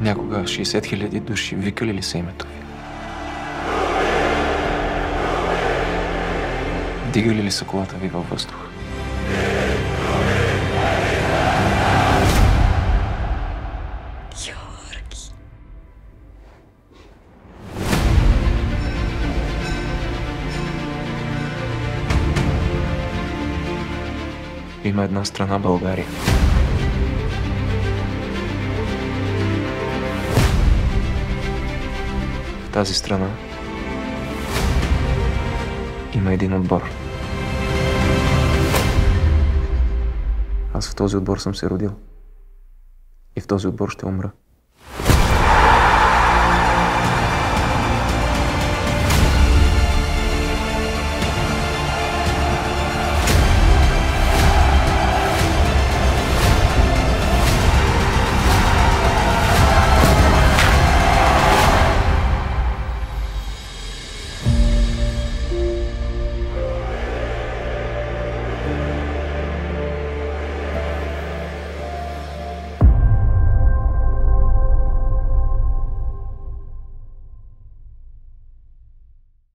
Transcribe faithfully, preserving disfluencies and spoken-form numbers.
Някога шейсет хиляди души викали ли са името ви? Дигали ли са колата ви във въздух? Георги. Има една страна, България. В тази страна има един отбор. Аз в този отбор съм се родил. И в този отбор ще умра.